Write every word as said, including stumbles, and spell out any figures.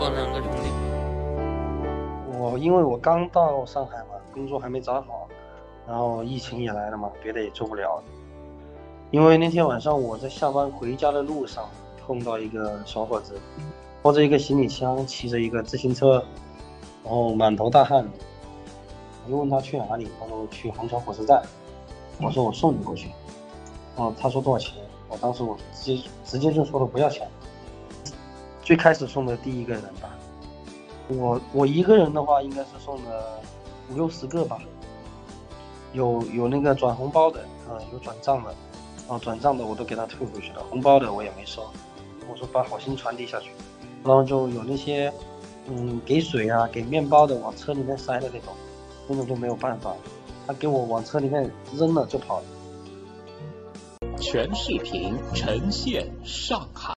了两个兄弟？ 我因为我刚到上海嘛，工作还没找好，然后疫情也来了嘛，别的也做不了。因为那天晚上我在下班回家的路上碰到一个小伙子，拖着一个行李箱，骑着一个自行车，然后满头大汗的。我就问他去哪里，他说去虹桥火车站。我说我送你过去。哦，他说多少钱？我当时我直接直接就说了不要钱。最开始送的第一个人吧，我我一个人的话应该是送了五六十个吧，有有那个转红包的啊、呃，有转账的，啊转账的我都给他退回去了，红包的我也没收，我说把好心传递下去。然后就有那些嗯给水啊给面包的往车里面塞的那种，那种就没有办法，他给我往车里面扔了就跑了。 全视频呈现上海。